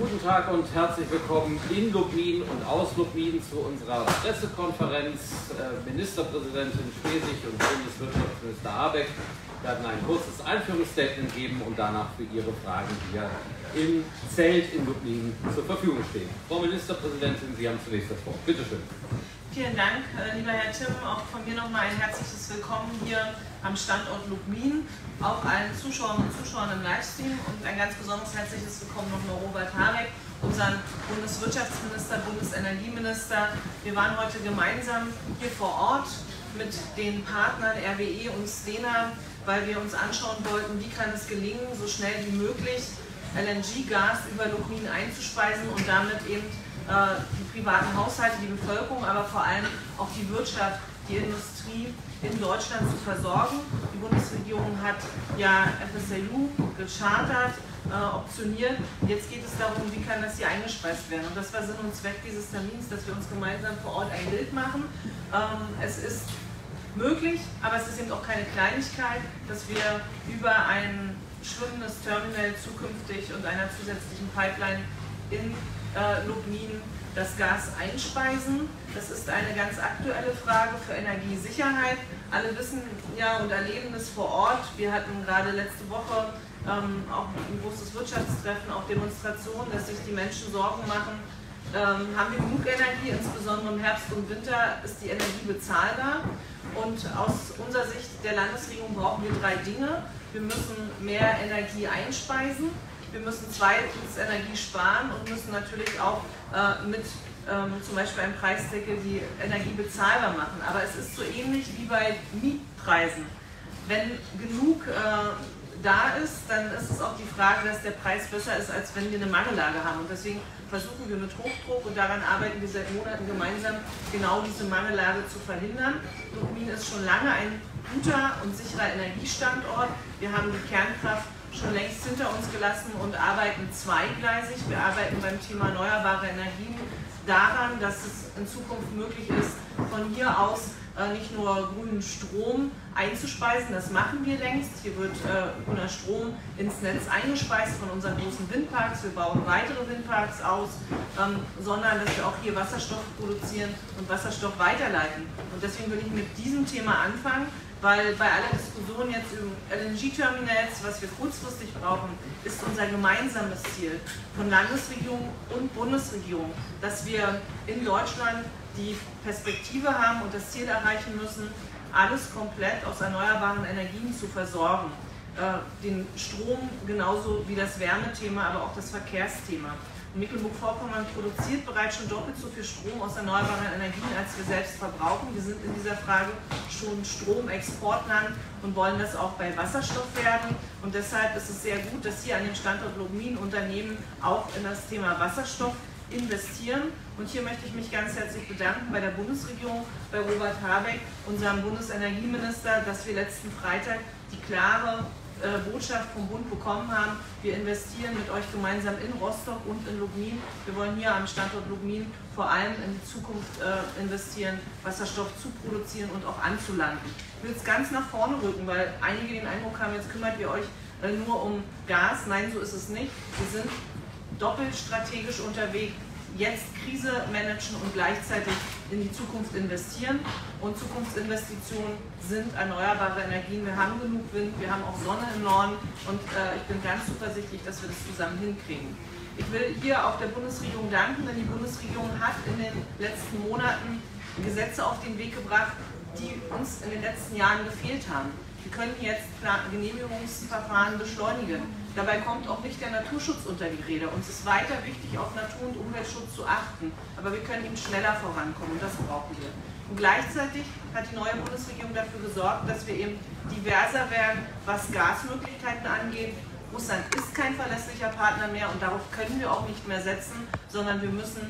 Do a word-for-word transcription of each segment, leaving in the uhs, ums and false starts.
Guten Tag und herzlich willkommen in Lubmin und aus Lubmin zu unserer Pressekonferenz. Ministerpräsidentin Schwesig und Bundeswirtschaftsminister Habeck werden ein kurzes Einführungsstatement geben und danach für Ihre Fragen hier im Zelt in Lubmin zur Verfügung stehen. Frau Ministerpräsidentin, Sie haben zunächst das Wort. Bitte schön. Vielen Dank, lieber Herr Timm. Auch von mir nochmal ein herzliches Willkommen hier am Standort Lubmin, auch allen Zuschauern und Zuschauern im Livestream und ein ganz besonders herzliches Willkommen nochmal Robert Habeck, unseren Bundeswirtschaftsminister, Bundesenergieminister. Wir waren heute gemeinsam hier vor Ort mit den Partnern R W E und Stena, weil wir uns anschauen wollten, wie kann es gelingen, so schnell wie möglich L N G-Gas über Lubmin einzuspeisen und damit eben äh, die privaten Haushalte, die Bevölkerung, aber vor allem auch die Wirtschaft, die Industrie in Deutschland zu versorgen. Die Bundesregierung hat ja F S L U gechartert, äh, optioniert. Jetzt geht es darum, wie kann das hier eingespeist werden. Und das war Sinn und Zweck dieses Termins, dass wir uns gemeinsam vor Ort ein Bild machen. Ähm, es ist möglich, aber es ist eben auch keine Kleinigkeit, dass wir über ein schwimmendes Terminal zukünftig und einer zusätzlichen Pipeline in äh, Lubmin das Gas einspeisen. Das ist eine ganz aktuelle Frage für Energiesicherheit. Alle wissen ja und erleben es vor Ort. Wir hatten gerade letzte Woche ähm, auch ein großes Wirtschaftstreffen, auch Demonstrationen, dass sich die Menschen Sorgen machen. Ähm, haben wir genug Energie, insbesondere im Herbst und Winter ist die Energie bezahlbar. Und aus unserer Sicht der Landesregierung brauchen wir drei Dinge. Wir müssen mehr Energie einspeisen, wir müssen zweitens Energie sparen und müssen natürlich auch äh, mit ähm, zum Beispiel einem Preisdeckel die Energie bezahlbar machen. Aber es ist so ähnlich wie bei Mietpreisen. Wenn genug äh, da ist, dann ist es auch die Frage, dass der Preis besser ist, als wenn wir eine Mangellage haben. Und deswegen versuchen wir mit Hochdruck, und daran arbeiten wir seit Monaten gemeinsam, genau diese Mangellage zu verhindern. Lubmin ist schon lange ein guter und sicherer Energiestandort. Wir haben die Kernkraft schon längst hinter uns gelassen und arbeiten zweigleisig. Wir arbeiten beim Thema erneuerbare Energien daran, dass es in Zukunft möglich ist, von hier aus äh, nicht nur grünen Strom einzuspeisen, das machen wir längst. Hier wird äh, grüner Strom ins Netz eingespeist von unseren großen Windparks. Wir bauen weitere Windparks aus, ähm, sondern dass wir auch hier Wasserstoff produzieren und Wasserstoff weiterleiten. Und deswegen will ich mit diesem Thema anfangen, weil bei aller Diskussion jetzt über L N G-Terminals, was wir kurzfristig brauchen, ist unser gemeinsames Ziel von Landesregierung und Bundesregierung, dass wir in Deutschland die Perspektive haben und das Ziel erreichen müssen, alles komplett aus erneuerbaren Energien zu versorgen. Äh, den Strom genauso wie das Wärmethema, aber auch das Verkehrsthema. Mecklenburg-Vorpommern produziert bereits schon doppelt so viel Strom aus erneuerbaren Energien, als wir selbst verbrauchen. Wir sind in dieser Frage schon Stromexportland und wollen das auch bei Wasserstoff werden. Und deshalb ist es sehr gut, dass hier an dem Standort Lubmin Unternehmen auch in das Thema Wasserstoff investieren. Und hier möchte ich mich ganz herzlich bedanken bei der Bundesregierung, bei Robert Habeck, unserem Bundesenergieminister, dass wir letzten Freitag die klare Äh, Botschaft vom Bund bekommen haben. Wir investieren mit euch gemeinsam in Rostock und in Lubmin. Wir wollen hier am Standort Lubmin vor allem in die Zukunft äh, investieren, Wasserstoff zu produzieren und auch anzulanden. Ich will jetzt ganz nach vorne rücken, weil einige den Eindruck haben, jetzt kümmert ihr euch äh, nur um Gas. Nein, so ist es nicht. Wir sind doppelt strategisch unterwegs. Jetzt Krise managen und gleichzeitig in die Zukunft investieren. Und Zukunftsinvestitionen sind erneuerbare Energien. Wir haben genug Wind, wir haben auch Sonne im Norden und äh, ich bin ganz zuversichtlich, dass wir das zusammen hinkriegen. Ich will hier auch der Bundesregierung danken, denn die Bundesregierung hat in den letzten Monaten Gesetze auf den Weg gebracht, die uns in den letzten Jahren gefehlt haben. Wir können jetzt Genehmigungsverfahren beschleunigen. Dabei kommt auch nicht der Naturschutz unter die Rede. Uns ist weiter wichtig, auf Natur- und Umweltschutz zu achten. Aber wir können eben schneller vorankommen und das brauchen wir. Und gleichzeitig hat die neue Bundesregierung dafür gesorgt, dass wir eben diverser werden, was Gasmöglichkeiten angeht. Russland ist kein verlässlicher Partner mehr und darauf können wir auch nicht mehr setzen, sondern wir müssen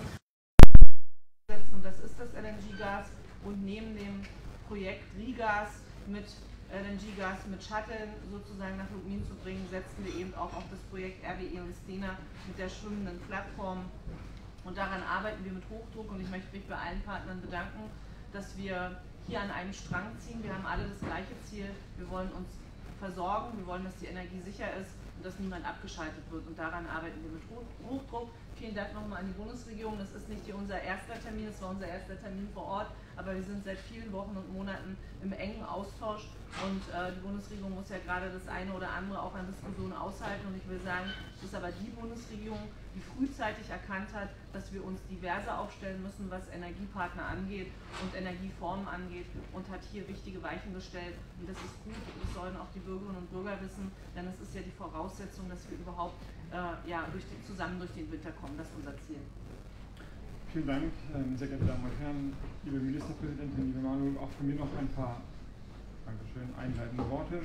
setzen. Und das ist das L N G-Gas. Und neben dem Projekt RIGAS mit L N G-Gas mit Shuttle sozusagen nach Lubmin zu bringen, setzen wir eben auch auf das Projekt R W E und Stena mit der schwimmenden Plattform. Und daran arbeiten wir mit Hochdruck und ich möchte mich bei allen Partnern bedanken, dass wir hier an einem Strang ziehen. Wir haben alle das gleiche Ziel. Wir wollen uns versorgen, wir wollen, dass die Energie sicher ist und dass niemand abgeschaltet wird. Und daran arbeiten wir mit Hochdruck. Vielen Dank nochmal an die Bundesregierung. Das ist nicht unser erster Termin, das war unser erster Termin vor Ort, aber wir sind seit vielen Wochen und Monaten im engen Austausch und äh, die Bundesregierung muss ja gerade das eine oder andere auch an Diskussionen aushalten. Und ich will sagen, es ist aber die Bundesregierung, die frühzeitig erkannt hat, dass wir uns diverser aufstellen müssen, was Energiepartner angeht und Energieformen angeht, und hat hier wichtige Weichen gestellt. Und das ist gut, das sollen auch die Bürgerinnen und Bürger wissen, denn es ist ja die Voraussetzung, dass wir überhaupt äh, ja, durch die, zusammen durch den Winter kommen. Das ist unser Ziel. Vielen Dank, sehr geehrte Damen und Herren, liebe Ministerpräsidentin, liebe Manu, auch von mir noch ein paar Dankeschön, einleitende Worte.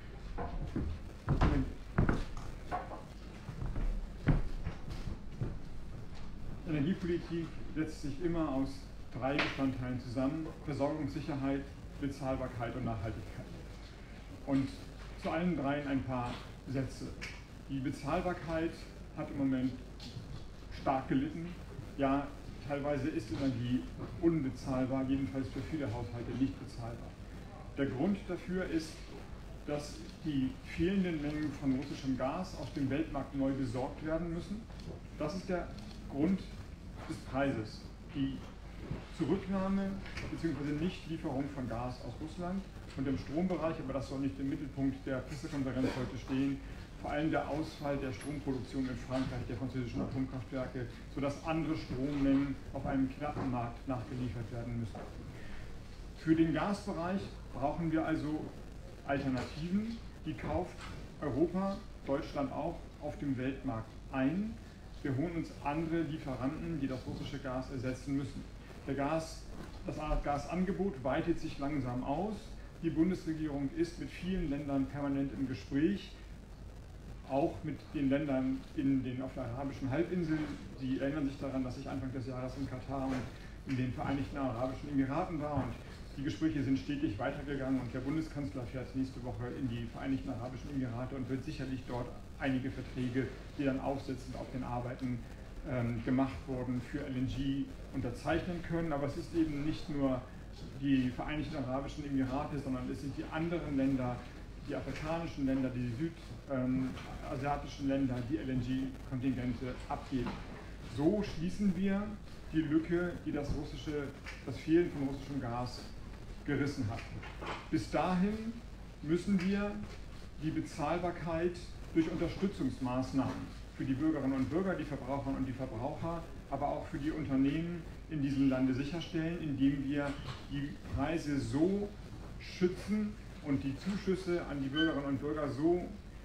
Energiepolitik setzt sich immer aus drei Bestandteilen zusammen: Versorgungssicherheit, Bezahlbarkeit und Nachhaltigkeit. Und zu allen dreien ein paar Sätze. Die Bezahlbarkeit hat im Moment stark gelitten. Ja, teilweise ist Energie unbezahlbar, jedenfalls für viele Haushalte nicht bezahlbar. Der Grund dafür ist, dass die fehlenden Mengen von russischem Gas auf dem Weltmarkt neu besorgt werden müssen. Das ist der Grund des Preises. Die Zurücknahme bzw. Nichtlieferung von Gas aus Russland und im Strombereich, aber das soll nicht im Mittelpunkt der Pressekonferenz heute stehen, vor allem der Ausfall der Stromproduktion in Frankreich, der französischen Atomkraftwerke, sodass andere Strommengen auf einem knappen Markt nachgeliefert werden müssen. Für den Gasbereich brauchen wir also Alternativen, die kauft Europa, Deutschland auch, auf dem Weltmarkt ein. Wir holen uns andere Lieferanten, die das russische Gas ersetzen müssen. Der Gas, das Gasangebot weitet sich langsam aus. Die Bundesregierung ist mit vielen Ländern permanent im Gespräch, auch mit den Ländern in den, auf der arabischen Halbinsel. Sie erinnern sich daran, dass ich Anfang des Jahres in Katar und in den Vereinigten Arabischen Emiraten war, und die Gespräche sind stetig weitergegangen, und der Bundeskanzler fährt nächste Woche in die Vereinigten Arabischen Emirate und wird sicherlich dort einige Verträge, die dann aufsetzend auf den Arbeiten ähm, gemacht wurden, für L N G unterzeichnen können. Aber es ist eben nicht nur die Vereinigten Arabischen Emirate, sondern es sind die anderen Länder, die afrikanischen Länder, die südasiatischen Länder, die L N G-Kontingente abgeben. So schließen wir die Lücke, die das, russische, das Fehlen von russischem Gas gerissen hat. Bis dahin müssen wir die Bezahlbarkeit durch Unterstützungsmaßnahmen für die Bürgerinnen und Bürger, die Verbraucherinnen und die Verbraucher, aber auch für die Unternehmen in diesem Lande sicherstellen, indem wir die Preise so schützen und die Zuschüsse an die Bürgerinnen und Bürger so,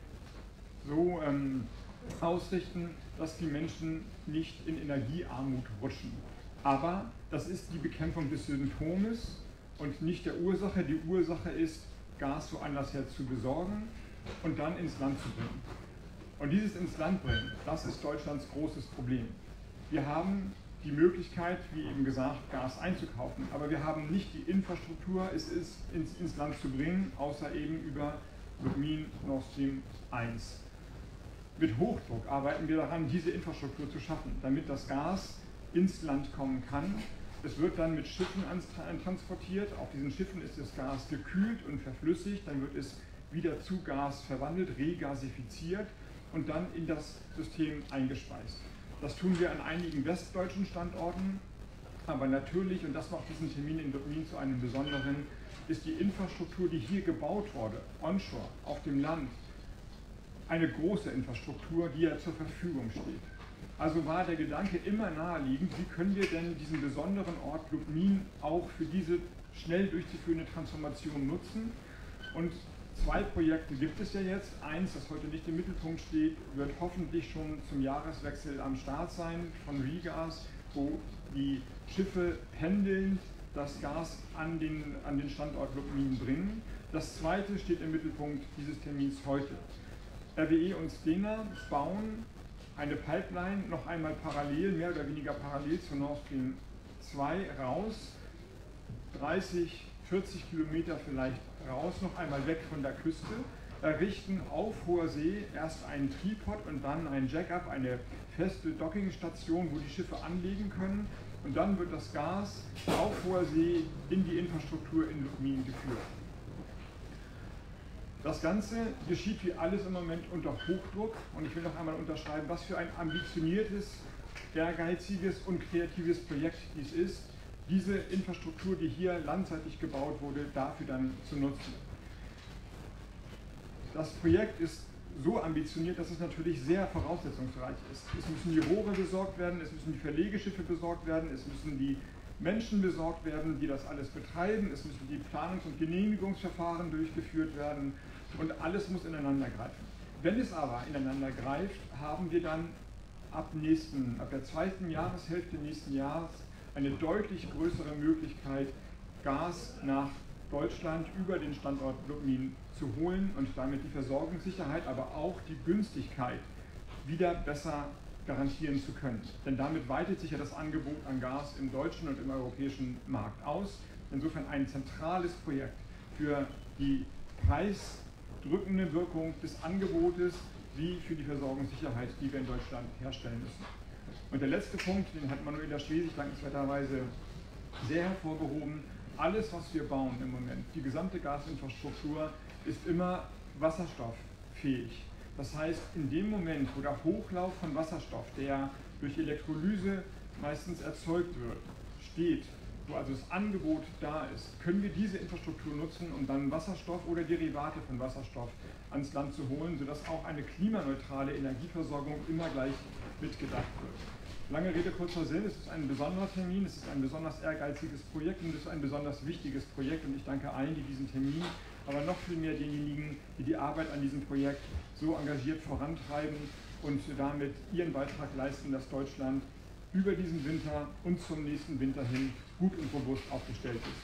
so ähm, ausrichten, dass die Menschen nicht in Energiearmut rutschen. Aber das ist die Bekämpfung des Symptoms und nicht der Ursache. Die Ursache ist, Gas woanders her zu besorgen und dann ins Land zu bringen. Und dieses ins Land bringen, das ist Deutschlands großes Problem. Wir haben die Möglichkeit, wie eben gesagt, Gas einzukaufen, aber wir haben nicht die Infrastruktur, es ist ins, ins Land zu bringen, außer eben über Lubmin Nord Stream eins. Mit Hochdruck arbeiten wir daran, diese Infrastruktur zu schaffen, damit das Gas ins Land kommen kann. Es wird dann mit Schiffen transportiert. Auf diesen Schiffen ist das Gas gekühlt und verflüssigt. Dann wird es wieder zu Gas verwandelt, regasifiziert und dann in das System eingespeist. Das tun wir an einigen westdeutschen Standorten. Aber natürlich, und das macht diesen Termin in Lubmin zu einem besonderen, ist die Infrastruktur, die hier gebaut wurde, onshore, auf dem Land, eine große Infrastruktur, die ja zur Verfügung steht. Also war der Gedanke immer naheliegend, wie können wir denn diesen besonderen Ort Lubmin auch für diese schnell durchzuführende Transformation nutzen. Und zwei Projekte gibt es ja jetzt. Eins, das heute nicht im Mittelpunkt steht, wird hoffentlich schon zum Jahreswechsel am Start sein von Rigas, wo die Schiffe pendelnd das Gas an den, an den Standort Lubmin bringen. Das zweite steht im Mittelpunkt dieses Termins heute. R W E und Stena bauen eine Pipeline noch einmal parallel, mehr oder weniger parallel zu Nord Stream zwei raus, dreißig, vierzig Kilometer vielleicht raus, noch einmal weg von der Küste, errichten auf hoher See erst einen Tripod und dann ein Jack-up, eine feste Dockingstation, wo die Schiffe anlegen können, und dann wird das Gas auf hoher See in die Infrastruktur in Lubmin geführt. Das Ganze geschieht wie alles im Moment unter Hochdruck und ich will noch einmal unterschreiben, was für ein ambitioniertes, ehrgeiziges und kreatives Projekt dies ist, diese Infrastruktur, die hier landseitig gebaut wurde, dafür dann zu nutzen. Das Projekt ist so ambitioniert, dass es natürlich sehr voraussetzungsreich ist. Es müssen die Rohre besorgt werden, es müssen die Verlegeschiffe besorgt werden, es müssen die Menschen besorgt werden, die das alles betreiben, es müssen die Planungs- und Genehmigungsverfahren durchgeführt werden und alles muss ineinander greifen. Wenn es aber ineinander greift, haben wir dann ab, nächsten, ab der zweiten Jahreshälfte nächsten Jahres eine deutlich größere Möglichkeit, Gas nach Deutschland über den Standort Lubmin zu holen und damit die Versorgungssicherheit, aber auch die Günstigkeit wieder besser garantieren zu können. Denn damit weitet sich ja das Angebot an Gas im deutschen und im europäischen Markt aus. Insofern ein zentrales Projekt für die preisdrückende Wirkung des Angebotes wie für die Versorgungssicherheit, die wir in Deutschland herstellen müssen. Und der letzte Punkt, den hat Manuela Schwesig dankenswerterweise sehr hervorgehoben. Alles, was wir bauen im Moment, die gesamte Gasinfrastruktur, ist immer wasserstofffähig. Das heißt, in dem Moment, wo der Hochlauf von Wasserstoff, der durch Elektrolyse meistens erzeugt wird, steht, wo also das Angebot da ist, können wir diese Infrastruktur nutzen, um dann Wasserstoff oder Derivate von Wasserstoff ans Land zu holen, sodass auch eine klimaneutrale Energieversorgung immer gleich mitgedacht wird. Lange Rede, kurzer Sinn, es ist ein besonderer Termin, es ist ein besonders ehrgeiziges Projekt und es ist ein besonders wichtiges Projekt und ich danke allen, die diesen Termin, aber noch viel mehr denjenigen, die die Arbeit an diesem Projekt so engagiert vorantreiben und damit ihren Beitrag leisten, dass Deutschland über diesen Winter und zum nächsten Winter hin gut und robust aufgestellt ist.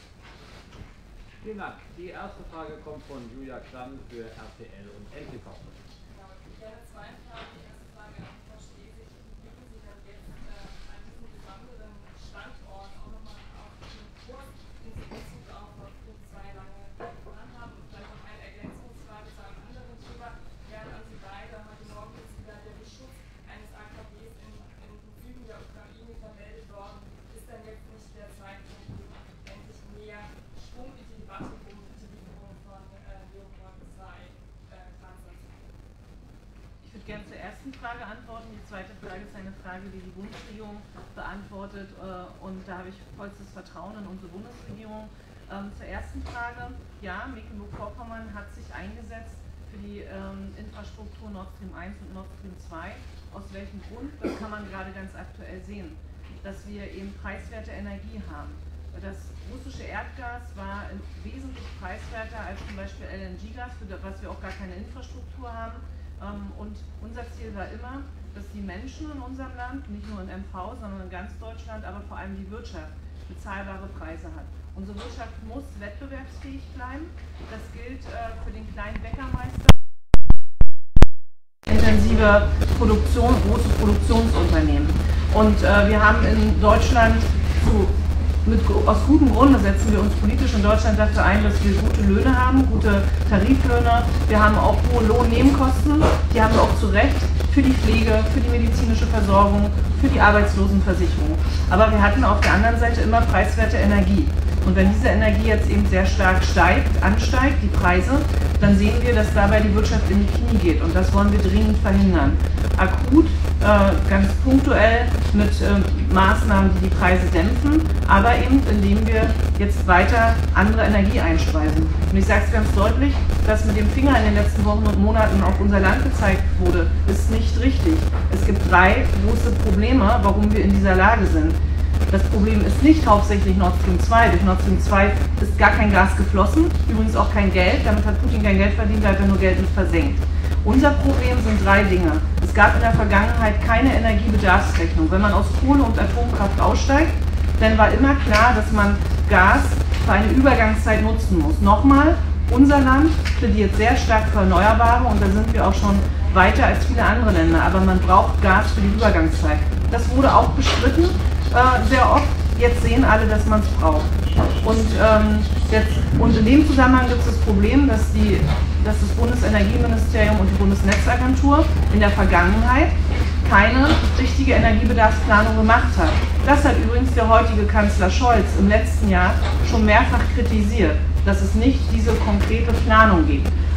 Vielen Dank. Die erste Frage kommt von Julia Klann für R T L und N T V. Ich habe zwei Fragen. Die erste Frage an Frau Schwesig. Wie bieten Sie dann jetzt äh, an diesem besonderen Standort auch nochmal auf den Kurs in Bezug auf Punkt zwei lange getan haben? Und vielleicht noch eine Ergänzungsfrage zu einem anderen Thema. Wären an Sie beide heute Morgen jetzt wieder der Beschutz eines A K Ws in, im Süden der Ukraine vermeldet worden. Ist dann jetzt nicht der Zeitpunkt, endlich mehr Schwung in die Debatte um die Lieferung von äh, Leopard zwei äh, Panzern zu geben? Ich würde gerne zur ersten Frage antworten. Die zweite Frage ist eine Frage, die die Bundesregierung beantwortet. Und da habe ich vollstes Vertrauen in unsere Bundesregierung. Zur ersten Frage, ja, Mecklenburg-Vorpommern hat sich eingesetzt für die Infrastruktur Nord Stream eins und Nord Stream zwei. Aus welchem Grund? Das kann man gerade ganz aktuell sehen, dass wir eben preiswerte Energie haben. Das russische Erdgas war wesentlich preiswerter als zum Beispiel L N G-Gas, für was wir auch gar keine Infrastruktur haben. Und unser Ziel war immer, dass die Menschen in unserem Land, nicht nur in M V, sondern in ganz Deutschland, aber vor allem die Wirtschaft, bezahlbare Preise hat. Unsere Wirtschaft muss wettbewerbsfähig bleiben. Das gilt für den kleinen Bäckermeister. Intensive Produktion, große Produktionsunternehmen. Und äh, wir haben in Deutschland zu Mit, aus gutem Grunde setzen wir uns politisch in Deutschland dafür ein, dass wir gute Löhne haben, gute Tariflöhne. Wir haben auch hohe Lohnnebenkosten, die haben wir auch zu Recht für die Pflege, für die medizinische Versorgung, für die Arbeitslosenversicherung. Aber wir hatten auf der anderen Seite immer preiswerte Energie. Und wenn diese Energie jetzt eben sehr stark steigt, ansteigt, die Preise, dann sehen wir, dass dabei die Wirtschaft in die Knie geht. Und das wollen wir dringend verhindern. Akut, äh, ganz punktuell mit äh, Maßnahmen, die die Preise dämpfen, aber eben indem wir jetzt weiter andere Energie einspeisen. Und ich sage es ganz deutlich, dass mit dem Finger in den letzten Wochen und Monaten auf unser Land gezeigt wurde, ist nicht richtig. Es gibt drei große Probleme, warum wir in dieser Lage sind. Das Problem ist nicht hauptsächlich Nord Stream zwei. Durch Nord Stream zwei ist gar kein Gas geflossen, übrigens auch kein Geld. Damit hat Putin kein Geld verdient, da hat er nur Geld mit versenkt. Unser Problem sind drei Dinge. Es gab in der Vergangenheit keine Energiebedarfsrechnung. Wenn man aus Kohle und Atomkraft aussteigt, dann war immer klar, dass man Gas für eine Übergangszeit nutzen muss. Nochmal, unser Land plädiert sehr stark für Erneuerbare und da sind wir auch schon weiter als viele andere Länder. Aber man braucht Gas für die Übergangszeit. Das wurde auch bestritten. Äh, sehr oft, jetzt sehen alle, dass man es braucht. Und, ähm, jetzt, und in dem Zusammenhang gibt es das Problem, dass, die, dass das Bundesenergieministerium und die Bundesnetzagentur in der Vergangenheit keine richtige Energiebedarfsplanung gemacht hat. Das hat übrigens der heutige Kanzler Scholz im letzten Jahr schon mehrfach kritisiert, dass es nicht diese konkrete Planung gibt.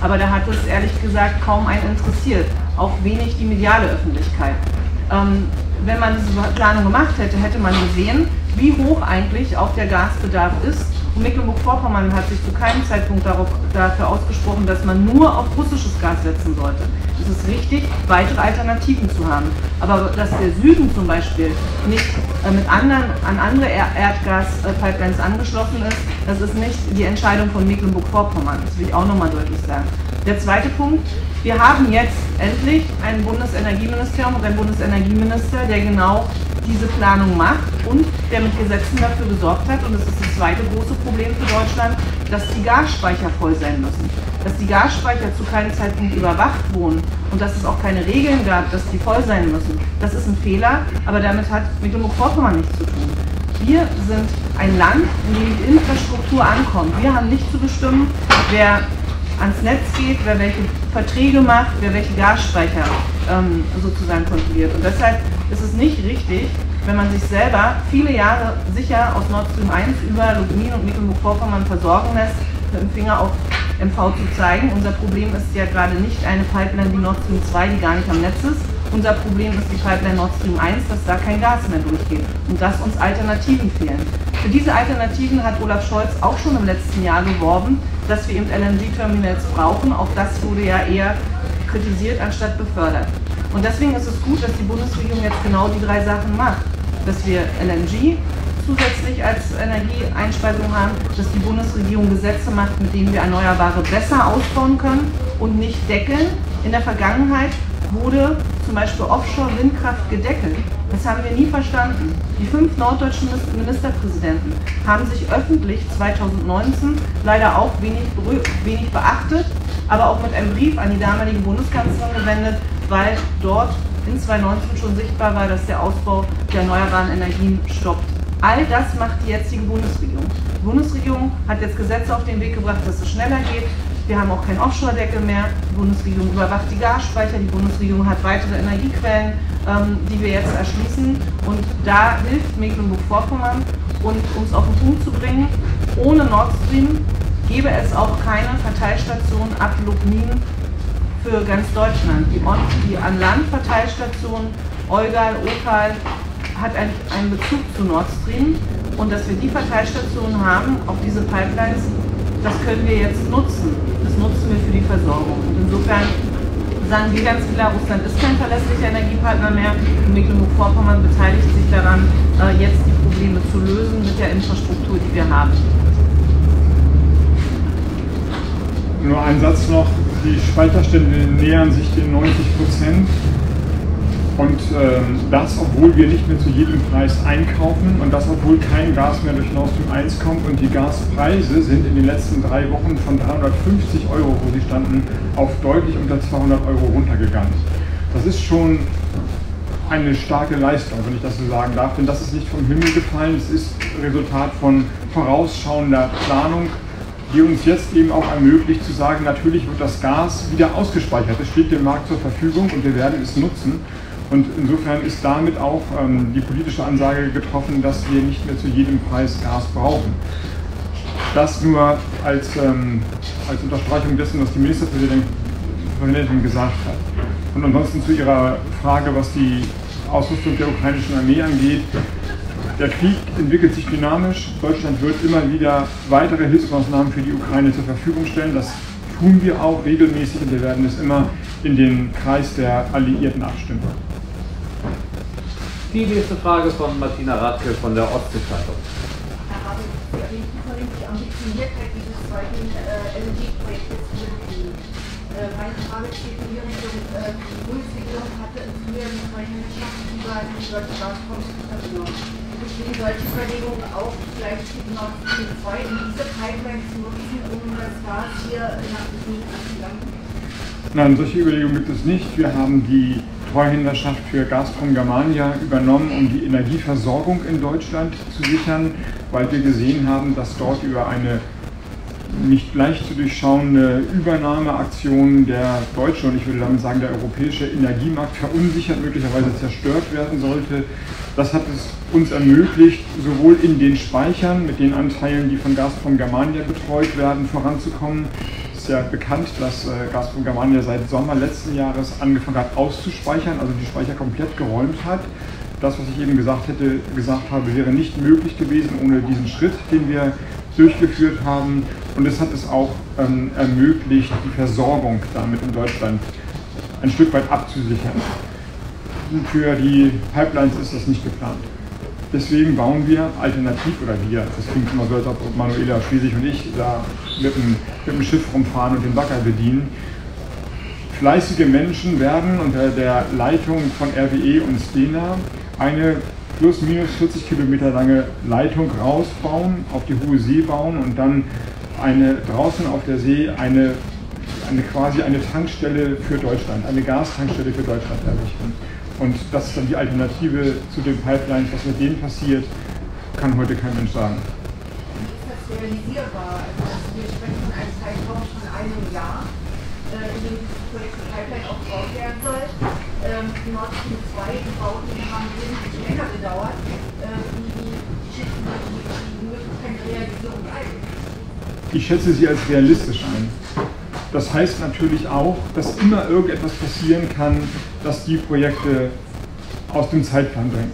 aber da hat es ehrlich gesagt kaum einen interessiert, auch wenig die mediale Öffentlichkeit. Ähm, wenn man diese Planung gemacht hätte, hätte man gesehen, wie hoch eigentlich auch der Gasbedarf ist. Und Mecklenburg-Vorpommern hat sich zu keinem Zeitpunkt darauf, dafür ausgesprochen, dass man nur auf russisches Gas setzen sollte. Es ist richtig, weitere Alternativen zu haben. Aber dass der Süden zum Beispiel nicht äh, mit anderen, an andere Erdgas-Pipelines angeschlossen ist, das ist nicht die Entscheidung von Mecklenburg-Vorpommern. Das will ich auch nochmal deutlich sagen. Der zweite Punkt, wir haben jetzt endlich ein Bundesenergieministerium und einen Bundesenergieminister, der genau diese Planung macht und der mit Gesetzen dafür gesorgt hat, und das ist das zweite große Problem für Deutschland, dass die Gasspeicher voll sein müssen. Dass die Gasspeicher zu keinem Zeitpunkt überwacht wurden und dass es auch keine Regeln gab, dass die voll sein müssen. Das ist ein Fehler, aber damit hat Mecklenburg-Vorpommern nichts zu tun. Wir sind ein Land, in dem die Infrastruktur ankommt. Wir haben nicht zu bestimmen, wer ans Netz geht, wer welche Verträge macht, wer welche Gasspeicher ähm, sozusagen kontrolliert. Und deshalb ist es nicht richtig, wenn man sich selber viele Jahre sicher aus Nord Stream eins über Lubmin und Mecklenburg-Vorpommern versorgen lässt, mit dem Finger auf M V zu zeigen. Unser Problem ist ja gerade nicht eine Pipeline wie Nord Stream zwei, die gar nicht am Netz ist. Unser Problem ist die Pipeline Nord Stream eins, dass da kein Gas mehr durchgeht und dass uns Alternativen fehlen. Für diese Alternativen hat Olaf Scholz auch schon im letzten Jahr geworben, dass wir eben L N G-Terminals brauchen. Auch das wurde ja eher kritisiert anstatt befördert. Und deswegen ist es gut, dass die Bundesregierung jetzt genau die drei Sachen macht. Dass wir L N G zusätzlich als Energieeinspeisung haben, dass die Bundesregierung Gesetze macht, mit denen wir Erneuerbare besser ausbauen können und nicht deckeln. In der Vergangenheit wurde zum Beispiel Offshore-Windkraft gedeckelt. Das haben wir nie verstanden. Die fünf norddeutschen Ministerpräsidenten haben sich öffentlich zweitausendneunzehn leider auch wenig, wenig beachtet, aber auch mit einem Brief an die damalige Bundeskanzlerin gewendet, weil dort in zweitausendneunzehn schon sichtbar war, dass der Ausbau der erneuerbaren Energien stoppt. All das macht die jetzige Bundesregierung. Die Bundesregierung hat jetzt Gesetze auf den Weg gebracht, dass es schneller geht. Wir haben auch keinen Offshore-Deckel mehr. Die Bundesregierung überwacht die Gasspeicher. Die Bundesregierung hat weitere Energiequellen, ähm, die wir jetzt erschließen. Und da hilft Mecklenburg-Vorpommern. Und um es auf den Punkt zu bringen, ohne Nord Stream gäbe es auch keine Verteilstation ab Lubmin für ganz Deutschland. Die, die An-Land-Verteilstation Eugal, Otal hat eigentlich einen Bezug zu Nord Stream. Und dass wir die Verteilstationen haben, auch diese Pipelines, das können wir jetzt nutzen. Das nutzen wir für die Versorgung. Und insofern sagen wir ganz klar, Russland ist kein verlässlicher Energiepartner mehr. Und Mecklenburg-Vorpommern beteiligt sich daran, jetzt die Probleme zu lösen mit der Infrastruktur, die wir haben. Nur ein Satz noch, die Speicherstände nähern sich den neunzig Prozent. Und ähm, das, obwohl wir nicht mehr zu jedem Preis einkaufen und das, obwohl kein Gas mehr durch Nord Stream eins kommt und die Gaspreise sind in den letzten drei Wochen von dreihundertfünfzig Euro, wo sie standen, auf deutlich unter zweihundert Euro runtergegangen. Das ist schon eine starke Leistung, wenn ich das so sagen darf, denn das ist nicht vom Himmel gefallen, es ist Resultat von vorausschauender Planung, die uns jetzt eben auch ermöglicht zu sagen, natürlich wird das Gas wieder ausgespeichert, es steht dem Markt zur Verfügung und wir werden es nutzen. Und insofern ist damit auch ähm, die politische Ansage getroffen, dass wir nicht mehr zu jedem Preis Gas brauchen. Das nur als, ähm, als Unterstreichung dessen, was die Ministerpräsidentin gesagt hat. Und ansonsten zu Ihrer Frage, was die Ausrüstung der ukrainischen Armee angeht. Der Krieg entwickelt sich dynamisch. Deutschland wird immer wieder weitere Hilfsmaßnahmen für die Ukraine zur Verfügung stellen. Das tun wir auch regelmäßig und wir werden es immer in den Kreis der Alliierten abstimmen. Die nächste Frage von Martina Radke von der Ostsee-Zeitung. Herr Rabe, Sie erwähnten vorhin die Ambitioniertheit dieses zweiten äh, L N G-Projektes für die äh, meine Frage steht in die Richtung, äh, die Bundesregierung hatte im Frühjahr die Treuhänderschaft über die deutsche Gazprom übernommen. Bestehen solche Überlegungen auch vielleicht für Nord Stream zwei in diese Pipeline zu nutzen, um das Gas hier nach Berlin anzulangen? Nein, solche Überlegungen gibt es nicht. Wir haben die Treuhänderschaft für Gazprom Germania übernommen, um die Energieversorgung in Deutschland zu sichern, weil wir gesehen haben, dass dort über eine nicht leicht zu durchschauende Übernahmeaktion der deutsche und ich würde damit sagen der europäische Energiemarkt verunsichert, möglicherweise zerstört werden sollte. Das hat es uns ermöglicht, sowohl in den Speichern mit den Anteilen, die von Gazprom Germania betreut werden, voranzukommen. Es ist ja bekannt, dass äh, Gazprom Germania seit Sommer letzten Jahres angefangen hat auszuspeichern, also die Speicher komplett geräumt hat. Das, was ich eben gesagt hätte, gesagt habe, wäre nicht möglich gewesen ohne diesen Schritt, den wir durchgeführt haben. Und es hat es auch ähm, ermöglicht, die Versorgung damit in Deutschland ein Stück weit abzusichern. Für die Pipelines ist das nicht geplant. Deswegen bauen wir alternativ, oder wir, das klingt immer so, als ob Manuela Schwesig und ich da mit dem, mit dem Schiff rumfahren und den Bagger bedienen. Fleißige Menschen werden unter der Leitung von R W E und Stena eine plus minus vierzig Kilometer lange Leitung rausbauen, auf die hohe See bauen und dann eine, draußen auf der See eine, eine quasi eine Tankstelle für Deutschland, eine Gastankstelle für Deutschland errichten. Und das ist dann die Alternative zu den Pipelines. Was mit denen passiert, kann heute kein Mensch sagen. Ist das realisierbar? Also wir sprechen von einem Zeitraum von einem Jahr, äh, in dem dieses Projekt Pipeline aufgebaut werden soll. Ähm, die Nord Stream zwei Bauten haben wesentlich länger gedauert. Äh, wie, wie schätzen Sie die, die Möglichkeit der Realisierung ein? Ich schätze sie als realistisch ein. Das heißt natürlich auch, dass immer irgendetwas passieren kann, das die Projekte aus dem Zeitplan bringt.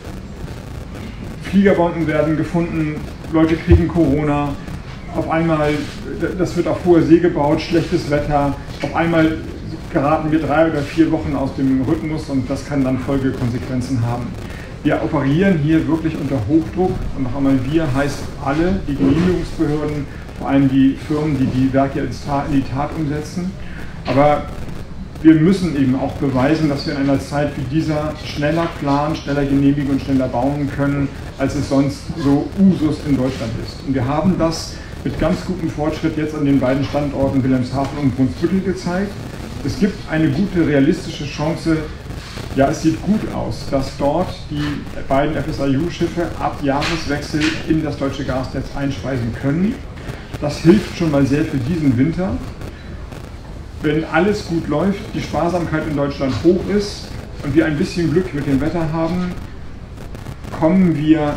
Fliegerbomben werden gefunden, Leute kriegen Corona, auf einmal, das wird auf hoher See gebaut, schlechtes Wetter, auf einmal geraten wir drei oder vier Wochen aus dem Rhythmus und das kann dann Folgekonsequenzen haben. Wir operieren hier wirklich unter Hochdruck und noch einmal wir heißt alle, die Genehmigungsbehörden, vor allem die Firmen, die die Werke in die Tat umsetzen. Aber wir müssen eben auch beweisen, dass wir in einer Zeit wie dieser schneller planen, schneller genehmigen und schneller bauen können, als es sonst so Usus in Deutschland ist. Und wir haben das mit ganz gutem Fortschritt jetzt an den beiden Standorten Wilhelmshaven und Brunsbüttel gezeigt. Es gibt eine gute, realistische Chance, ja, es sieht gut aus, dass dort die beiden F S I U-Schiffe ab Jahreswechsel in das deutsche Gasnetz einspeisen können. Das hilft schon mal sehr für diesen Winter. Wenn alles gut läuft, die Sparsamkeit in Deutschland hoch ist und wir ein bisschen Glück mit dem Wetter haben, kommen wir,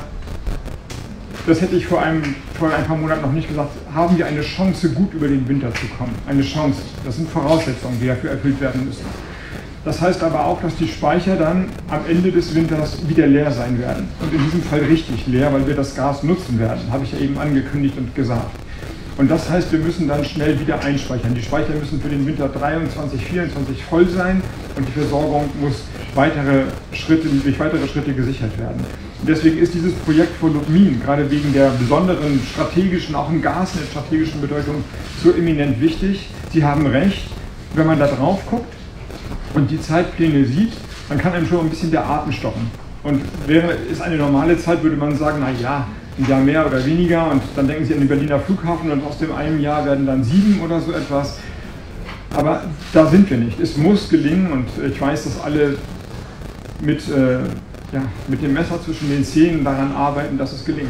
das hätte ich vor, einem, vor ein paar Monaten noch nicht gesagt, haben wir eine Chance, gut über den Winter zu kommen. Eine Chance. Das sind Voraussetzungen, die dafür erfüllt werden müssen. Das heißt aber auch, dass die Speicher dann am Ende des Winters wieder leer sein werden. Und in diesem Fall richtig leer, weil wir das Gas nutzen werden, habe ich ja eben angekündigt und gesagt. Und das heißt, wir müssen dann schnell wieder einspeichern. Die Speicher müssen für den Winter dreiundzwanzig, vierundzwanzig voll sein und die Versorgung muss weitere Schritte, durch weitere Schritte gesichert werden. Und deswegen ist dieses Projekt für Lubmin, gerade wegen der besonderen strategischen, auch im Gasnetz strategischen Bedeutung, so eminent wichtig. Sie haben recht, wenn man da drauf guckt und die Zeitpläne sieht, dann kann einem schon ein bisschen der Atem stocken. Und wäre es eine normale Zeit, würde man sagen, na ja, ein Jahr mehr oder weniger und dann denken Sie an den Berliner Flughafen und aus dem einen Jahr werden dann sieben oder so etwas. Aber da sind wir nicht. Es muss gelingen und ich weiß, dass alle mit, äh, ja, mit dem Messer zwischen den Zähnen daran arbeiten, dass es gelingt.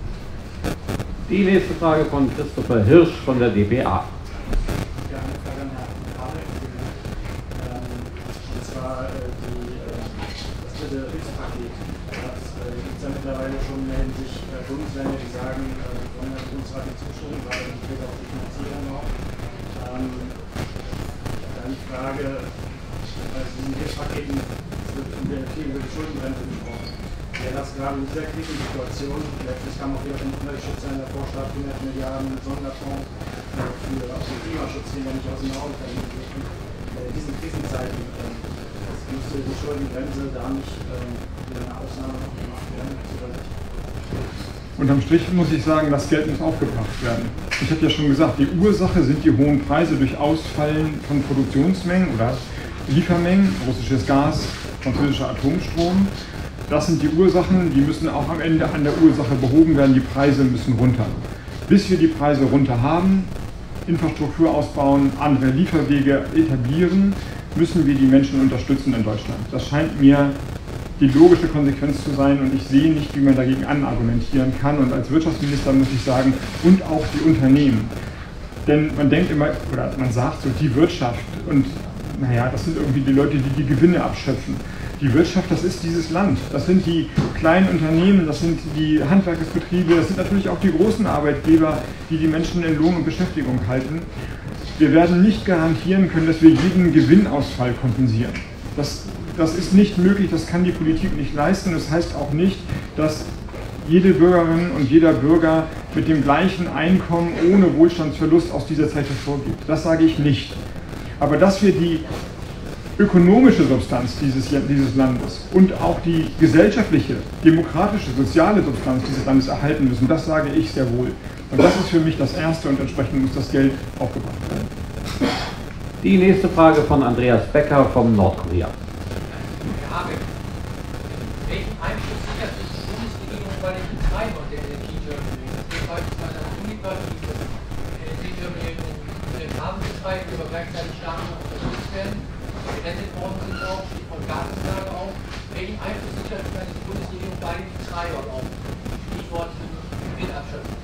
Die nächste Frage von Christopher Hirsch von der D B A. Mittlerweile schon melden sich äh, Bundesländer, die sagen, äh, wir wollen der Bundesrat nicht zustimmen, weil es fehlt auch die Finanzierung noch. Ähm, dann die Frage, also in den Hilfspaketen wird viel über die Schuldenbremse gesprochen. Ja, das gerade in dieser Krisensituation, letztlich kam auch wieder von Umweltschützern der Vorschlag, hundert Milliarden Sonderfonds äh, für auch den Klimaschutz, den wir nicht aus dem Auge verlieren dürfen. In diesen Krisenzeiten äh, müsste die Schuldenbremse da nicht äh, wieder eine Ausnahme noch gemacht werden. Unterm Strich muss ich sagen, das Geld muss aufgebracht werden. Ich habe ja schon gesagt, die Ursache sind die hohen Preise durch Ausfallen von Produktionsmengen oder Liefermengen, russisches Gas, französischer Atomstrom. Das sind die Ursachen, die müssen auch am Ende an der Ursache behoben werden, die Preise müssen runter. Bis wir die Preise runter haben, Infrastruktur ausbauen, andere Lieferwege etablieren, müssen wir die Menschen unterstützen in Deutschland. Das scheint mir die logische Konsequenz zu sein und ich sehe nicht, wie man dagegen anargumentieren kann. Und als Wirtschaftsminister muss ich sagen, und auch die Unternehmen. Denn man denkt immer, oder man sagt so, die Wirtschaft und naja, das sind irgendwie die Leute, die die Gewinne abschöpfen. Die Wirtschaft, das ist dieses Land. Das sind die kleinen Unternehmen, das sind die Handwerksbetriebe, das sind natürlich auch die großen Arbeitgeber, die die Menschen in Lohn und Beschäftigung halten. wir werden nicht garantieren können, dass wir jeden Gewinnausfall kompensieren. Das, das ist nicht möglich, das kann die Politik nicht leisten. Das heißt auch nicht, dass jede Bürgerin und jeder Bürger mit dem gleichen Einkommen ohne Wohlstandsverlust aus dieser Zeit hervorgeht. Das sage ich nicht. Aber dass wir die ökonomische Substanz dieses, dieses Landes und auch die gesellschaftliche, demokratische, soziale Substanz dieses Landes erhalten müssen, das sage ich sehr wohl. Und das ist für mich das Erste und entsprechend muss das Geld aufgebracht werden. Die nächste Frage von Andreas Becker vom Nordkorea. Herr Habeck, welchen Einfluss sichert sich die Bundesregierung bei den Betreibern der Energieterminals? Das geht beispielsweise an Uniper, die das Energieterminal in den Hafen betreiben, die aber gleichzeitig staatlich unterstützt werden. Gerettet worden sind auch, Stichwort Gasanlage auch. Welchen Einfluss sichert sich die Bundesregierung bei den Betreibern auch? Stichwort Gewinnabschöpfung.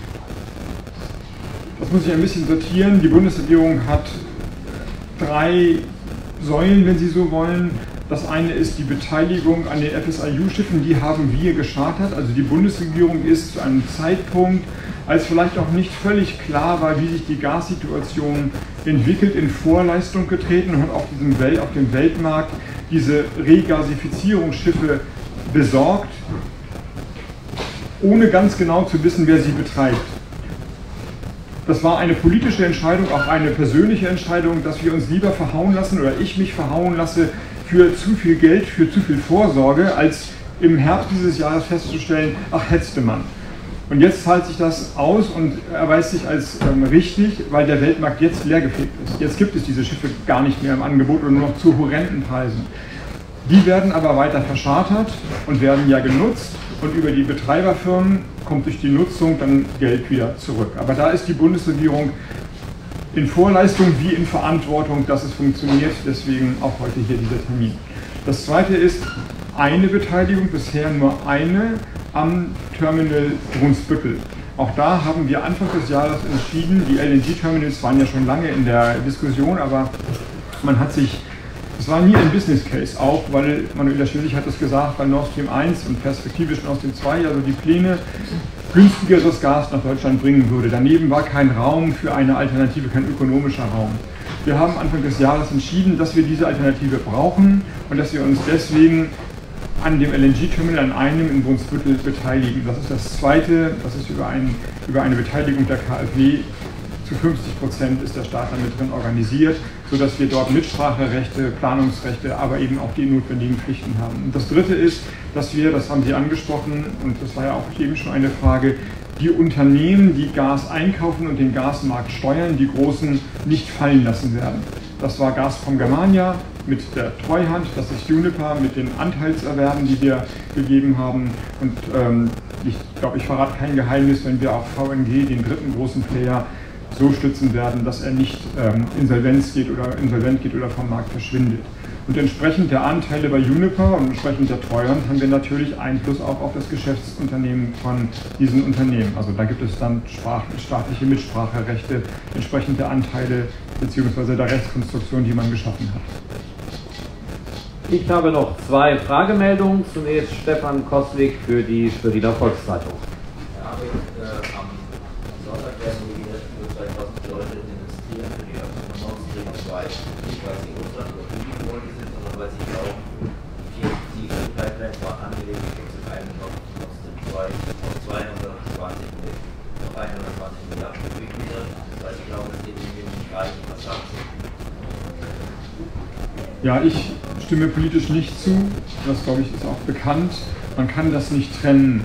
Das muss ich ein bisschen sortieren. Die Bundesregierung hat drei Säulen, wenn Sie so wollen. Das eine ist die Beteiligung an den F S I U-Schiffen, die haben wir geschartert. Also die Bundesregierung ist zu einem Zeitpunkt, als vielleicht auch nicht völlig klar war, wie sich die Gassituation entwickelt, in Vorleistung getreten und hat auf, diesem Welt, auf dem Weltmarkt diese Regasifizierungsschiffe besorgt, ohne ganz genau zu wissen, wer sie betreibt. Das war eine politische Entscheidung, auch eine persönliche Entscheidung, dass wir uns lieber verhauen lassen oder ich mich verhauen lasse für zu viel Geld, für zu viel Vorsorge, als im Herbst dieses Jahres festzustellen, ach, hetzte man. Und jetzt zahlt sich das aus und erweist sich als ähm, richtig, weil der Weltmarkt jetzt leergefegt ist. Jetzt gibt es diese Schiffe gar nicht mehr im Angebot oder nur noch zu horrenden Preisen. Die werden aber weiter verschartert und werden ja genutzt und über die Betreiberfirmen kommt durch die Nutzung dann Geld wieder zurück. Aber da ist die Bundesregierung in Vorleistung wie in Verantwortung, dass es funktioniert, deswegen auch heute hier dieser Termin. Das zweite ist eine Beteiligung, bisher nur eine, am Terminal Brunsbüttel. Auch da haben wir Anfang des Jahres entschieden, die L N G-Terminals waren ja schon lange in der Diskussion, aber man hat sich, es war nie ein Business Case, auch weil Manuela Schwesig hat es gesagt, bei Nord Stream eins und perspektivisch Nord Stream zwei, also die Pläne, günstigeres Gas nach Deutschland bringen würde. Daneben war kein Raum für eine Alternative, kein ökonomischer Raum. Wir haben Anfang des Jahres entschieden, dass wir diese Alternative brauchen und dass wir uns deswegen an dem L N G-Terminal, an einem in Brunsbüttel beteiligen. Das ist das Zweite, das ist über, ein, über eine Beteiligung der K f W. Zu fünfzig Prozent ist der Staat damit drin organisiert, sodass wir dort Mitspracherechte, Planungsrechte, aber eben auch die notwendigen Pflichten haben. Und das Dritte ist, dass wir, das haben Sie angesprochen, und das war ja auch eben schon eine Frage, die Unternehmen, die Gas einkaufen und den Gasmarkt steuern, die großen, nicht fallen lassen werden. Das war Gazprom Germania mit der Treuhand, das ist Uniper mit den Anteilserwerben, die wir gegeben haben. Und ähm, ich glaube, ich verrate kein Geheimnis, wenn wir auch V N G, den dritten großen Player, so stützen werden, dass er nicht ähm, Insolvenz geht oder insolvent geht oder vom Markt verschwindet. Und entsprechend der Anteile bei Uniper und entsprechend der Treuhand haben wir natürlich Einfluss auch auf das Geschäftsunternehmen von diesen Unternehmen. Also da gibt es dann staatliche Mitspracherechte, entsprechend der Anteile bzw. der Rechtskonstruktion, die man geschaffen hat. Ich habe noch zwei Fragemeldungen. Zunächst Stefan Koslik für die Schweriner Volkszeitung. Ja, äh, am Sonntag werden die Gerichte zweitausend Leute investieren für die Öffnung von Nord Stream zwei. Nicht, weil sie Russland oder Putin wollen sind, sondern weil sie glauben, die Pipeline war angelegt, zu einem Nord Stream zwei auf zweihundertzwanzig noch hundertzwanzig Milliarden Kubikmeter, weil sie glauben, dass die Dinge nicht reichen, was sagen sie? Ja, ich stimme politisch nicht zu, das glaube ich ist auch bekannt. Man kann das nicht trennen.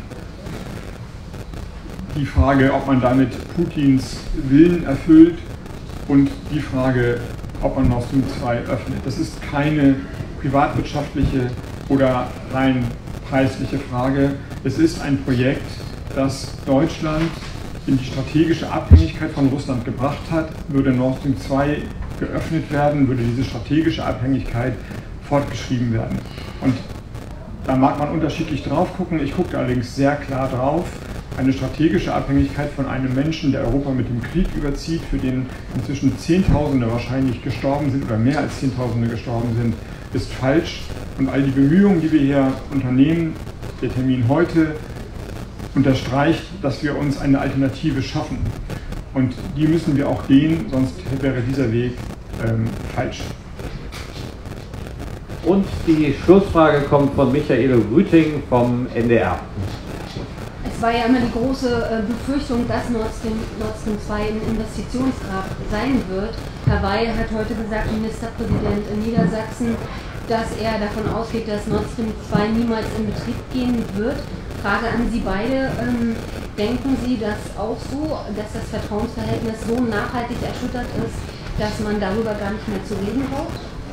Die Frage, ob man damit Putins Willen erfüllt und die Frage, ob man Nord Stream zwei öffnet. Das ist keine privatwirtschaftliche oder rein preisliche Frage. Es ist ein Projekt, das Deutschland in die strategische Abhängigkeit von Russland gebracht hat. Würde Nord Stream zwei geöffnet werden, würde diese strategische Abhängigkeit fortgeschrieben werden. Und da mag man unterschiedlich drauf gucken. Ich gucke allerdings sehr klar drauf. Eine strategische Abhängigkeit von einem Menschen, der Europa mit dem Krieg überzieht, für den inzwischen Zehntausende wahrscheinlich gestorben sind oder mehr als Zehntausende gestorben sind, ist falsch. Und all die Bemühungen, die wir hier unternehmen, der Termin heute, unterstreicht, dass wir uns eine Alternative schaffen. Und die müssen wir auch gehen, sonst wäre dieser Weg ähm, falsch. Und die Schlussfrage kommt von Michael Rüting vom N D R. Es war ja immer die große Befürchtung, dass Nord Stream, Nord Stream zwei ein Investitionsgrab sein wird. Herr Weil hat heute gesagt, Ministerpräsident in Niedersachsen, dass er davon ausgeht, dass Nord Stream zwei niemals in Betrieb gehen wird. Frage an Sie beide, ähm, denken Sie das auch so, dass das Vertrauensverhältnis so nachhaltig erschüttert ist, dass man darüber gar nicht mehr zu reden braucht?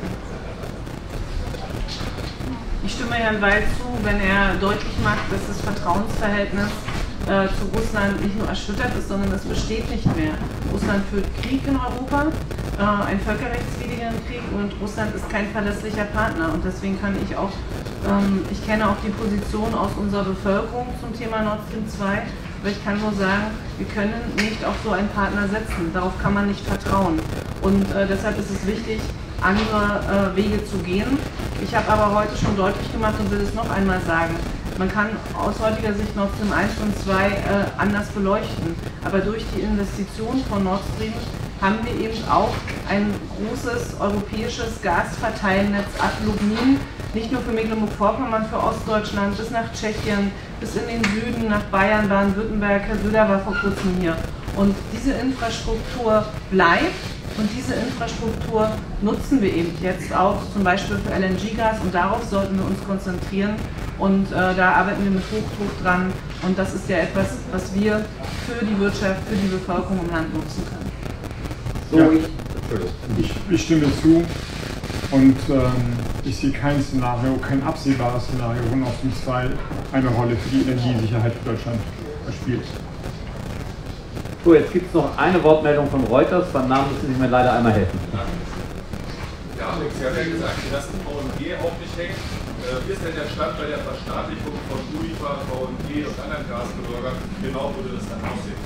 Ich stimme Herrn Weil zu, wenn er deutlich macht, dass das Vertrauensverhältnis äh, zu Russland nicht nur erschüttert ist, sondern es besteht nicht mehr. Russland führt Krieg in Europa, äh, einen völkerrechtswidrigen Krieg, und Russland ist kein verlässlicher Partner. Und deswegen kann ich auch, ähm, ich kenne auch die Position aus unserer Bevölkerung zum Thema Nord Stream zwei, aber ich kann nur sagen, wir können nicht auf so einen Partner setzen. Darauf kann man nicht vertrauen. Und äh, deshalb ist es wichtig, andere äh, Wege zu gehen. Ich habe aber heute schon deutlich gemacht und will es noch einmal sagen, man kann aus heutiger Sicht Nord Stream eins und zwei äh, anders beleuchten, aber durch die Investition von Nord Stream haben wir eben auch ein großes europäisches Gasverteilnetz ab Lubmin, nicht nur für Mecklenburg-Vorpommern, für Ostdeutschland, bis nach Tschechien, bis in den Süden, nach Bayern, Baden-Württemberg. Herr Söder war vor kurzem hier. Und diese Infrastruktur bleibt. Und diese Infrastruktur nutzen wir eben jetzt auch zum Beispiel für L N G-Gas, und darauf sollten wir uns konzentrieren, und äh, da arbeiten wir mit Hochdruck dran, und das ist ja etwas, was wir für die Wirtschaft, für die Bevölkerung im Land nutzen können. So, Ja. ich, Ich, ich stimme zu, und ähm, ich sehe kein Szenario, kein absehbares Szenario, wo Nord Stream zwei eine Rolle für die Energiesicherheit für Deutschland spielt. So, jetzt gibt es noch eine Wortmeldung von Reuters, beim Namen müssen Sie mir leider einmal helfen. Ja, Alex, Sie haben ja gesagt, Sie lassen V und G auch nicht hängen. Wie ist denn der Stand bei der Verstaatlichung von Unipa, V und G und anderen Gasversorgern? Genau würde das dann aussehen?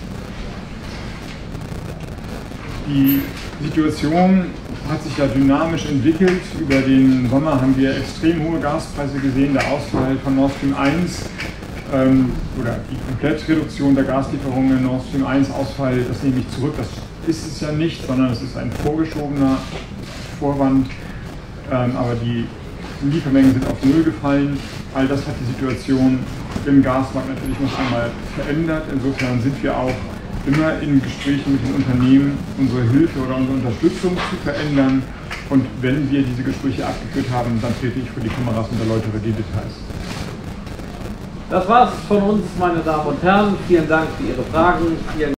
Die Situation hat sich ja dynamisch entwickelt. Über den Sommer haben wir extrem hohe Gaspreise gesehen. Der Ausfall von Nord Stream eins ähm, oder die Komplettreduktion der Gaslieferungen in Nord Stream eins Ausfall, das nehme ich zurück. Das ist es ja nicht, sondern es ist ein vorgeschobener Vorwand. Ähm, aber die Liefermengen sind auf Null gefallen. All das hat die Situation im Gasmarkt natürlich noch einmal verändert. Insofern sind wir auch immer in Gesprächen mit den Unternehmen, unsere Hilfe oder unsere Unterstützung zu verändern. Und wenn wir diese Gespräche abgeführt haben, dann trete ich vor die Kameras und erläutere die Details. Das war's von uns, meine Damen und Herren. Vielen Dank für Ihre Fragen. Vielen